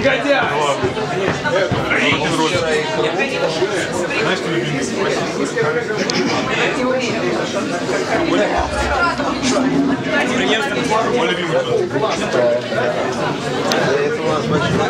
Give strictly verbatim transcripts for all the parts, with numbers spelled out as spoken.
Негодяй! Знаешь, что любимый? Мой любимый. Это у нас большой.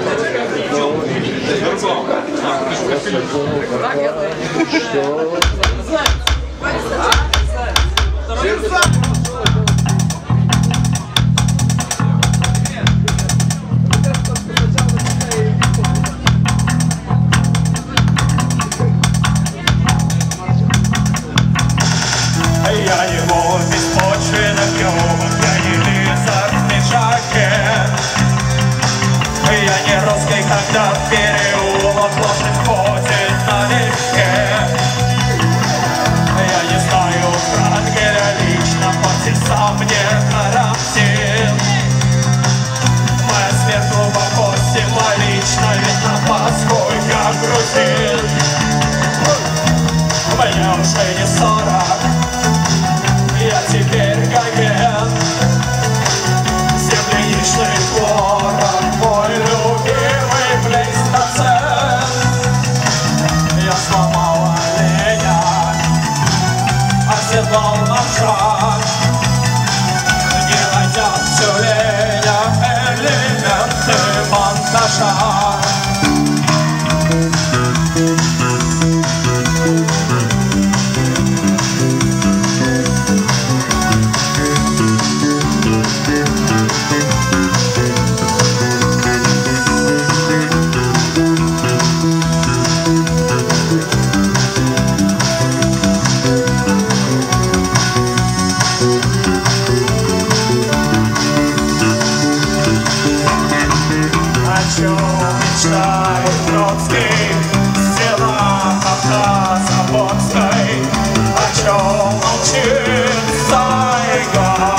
Я его беспочвенно пью, я елизар в пиджаке. Я не русский, когда в переулок лошадь ходит налегке. Я не знаю Франкеля лично, Портик сам мне характер. Моя смерть глубоко символична, ведь на Пасху я грузин. Мне уже не сорок, я теперь гаген. Земляничный творог, мой любимый плейстоцен. Я сломал оленя, оседлал ножа. Не найдят тюленя элементы монтажа. Мечтает Троцкий, стена Автозаводской. О чем молчит Сайга?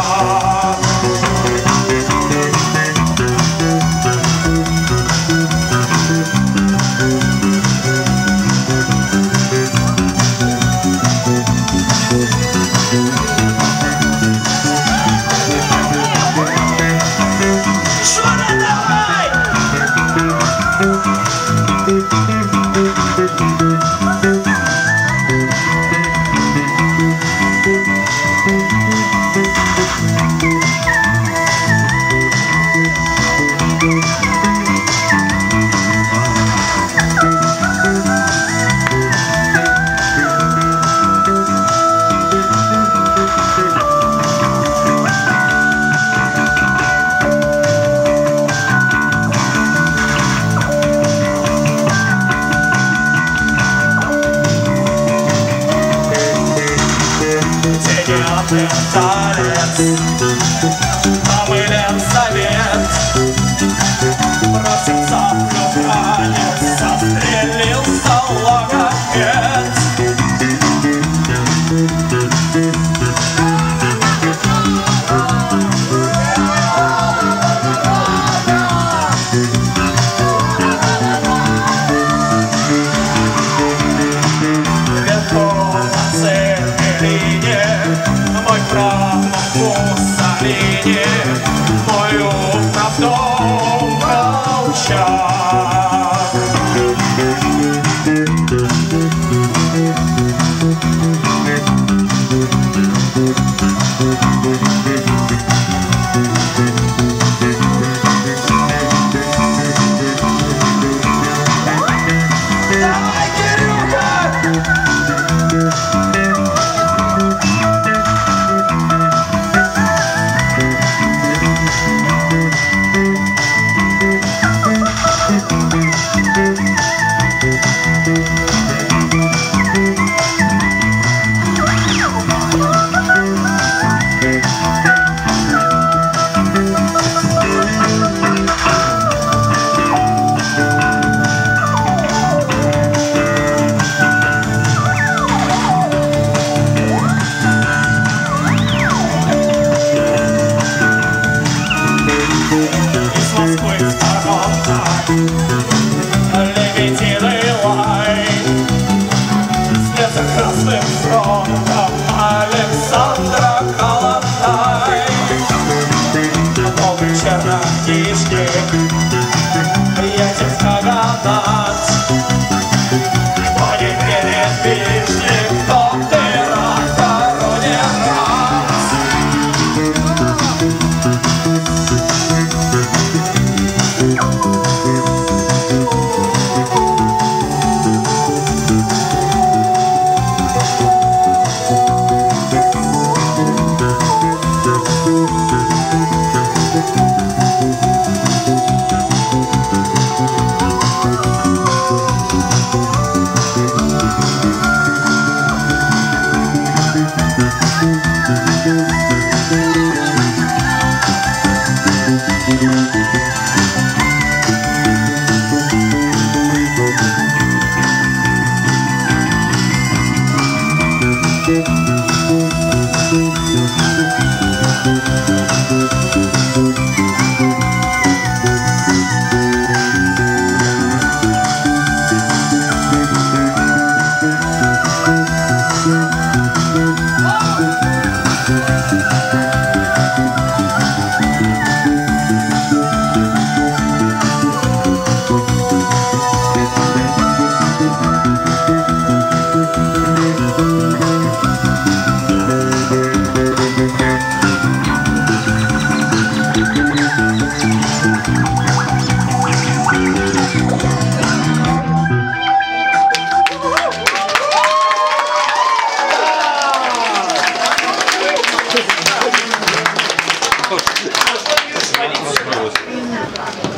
Талец, намылен совет, просится плюханец, застрелился логопед. Верхом на цепелине мой правнук Муссолини, мою правду молчат. Давай, Кирюха!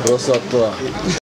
Красота.